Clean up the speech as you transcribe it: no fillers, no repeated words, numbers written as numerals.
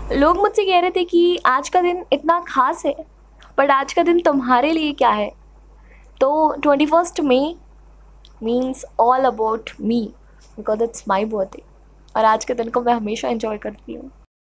लोग मुझसे कह रहे थे कि आज का दिन इतना ख़ास है, बट आज का दिन तुम्हारे लिए क्या है? तो 21st May means all about me, because it's my birthday और आज के दिन को मैं हमेशा एन्जॉय करती हूँ।